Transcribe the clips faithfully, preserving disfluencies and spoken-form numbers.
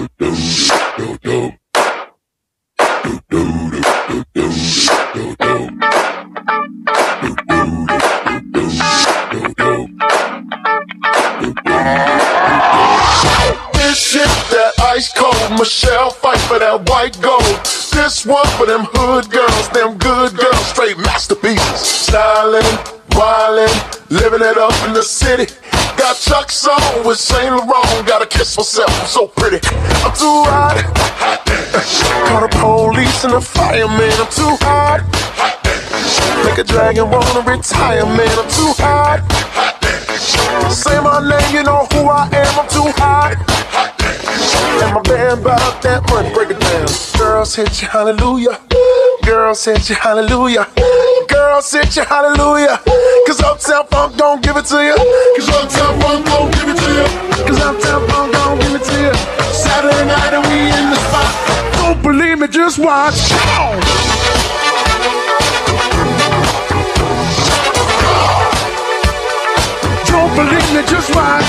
Ice cold, Michelle fight for that white gold. This one for them hood girls, them good girls, straight masterpieces. Stylin', wildin', living it up in the city. Got Chuck's on with Saint Laurent, gotta kiss myself, I'm so pretty. I'm too hot. Call the police and the fireman, I'm too hot. Make a dragon wanna retire, man, I'm too hot. Say my name, you know who I am, I'm too hot. And my band about that money, break it down. Girls hit you, hallelujah. Girls hit you, hallelujah. Girls hit you, hallelujah. Cause Uptown Funk don't give it to you. Cause Uptown Funk don't give it to you. Cause Uptown Funk don't give it to you. Saturday night and we in the spot. Don't believe me, just watch. Don't believe me, just watch.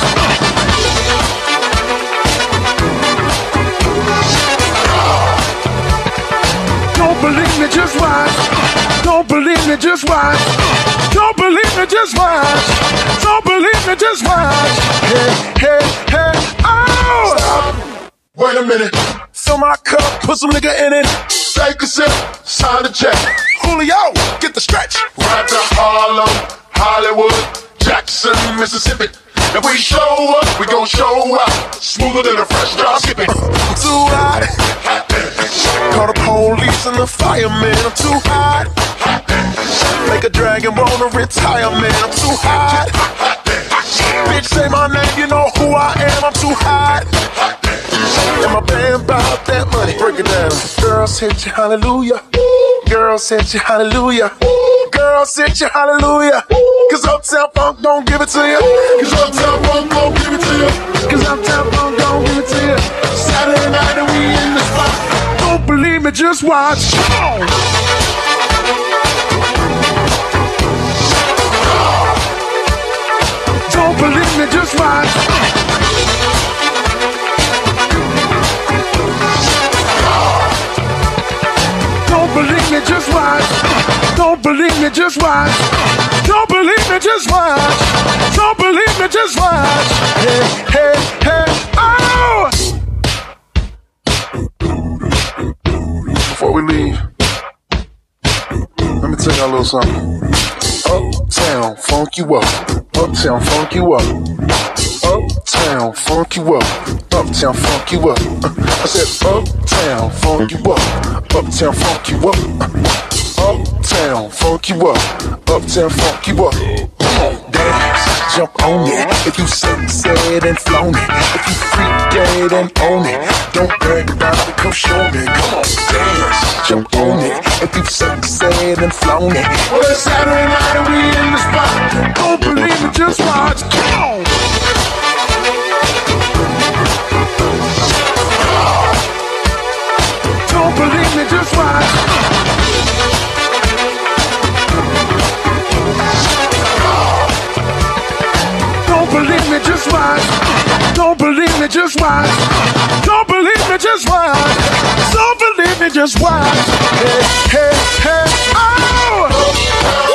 Don't believe me, just watch. Don't believe me, just watch. Don't believe me, just watch. Don't believe me, just watch. Hey, hey, hey, oh! Stop. Wait a minute. Fill my cup, put some nigga in it. Take a sip, sign the check. Julio, get the stretch. Right to Harlem, Hollywood, Jackson, Mississippi. If we show up, we gon' show out. Smoother than a fresh drop skipping. I'm too hot. Call the police and the fireman. I'm too hot. Make a dragon wanna retire, man. I'm too hot. Bitch, say my name, you know who I am. I'm too hot. And my band bout that money. Break it down. Girls hit you, hallelujah. Girls hit you, hallelujah. Girls hit you, hallelujah. Cause Uptown Funk don't give it to you. Cause Uptown Funk don't give it to you. Cause Uptown Funk don't give it to you. Saturday night and we in the spot. Don't believe me, just watch. Don't believe me, just watch. Don't believe me, just watch. Don't believe me, just watch. Don't believe me, just watch. Don't believe me, just watch. Hey, hey, hey, oh! Before we leave, let me tell y'all a little something. Uptown, funk you up. Uptown, funk you up. Uptown, funk you up. Uptown, funk you up. I said, Uptown, funk you up. Uptown, funk you up. Uptown, funk you up. Uptown, funk you up. Come on, dance, jump on it. If you sunset and flown it, if you freak dead and own it, don't brag about it, come show me. Come on, dance, jump on it. If you sunset and flown it, well, it's Saturday night and we in the spot. Don't believe me, just watch. Come on. Don't believe me, just watch. Don't believe me, just watch. Don't believe me, just watch. Don't believe me, just watch. Don't believe me, just watch. Hey, hey, hey, oh!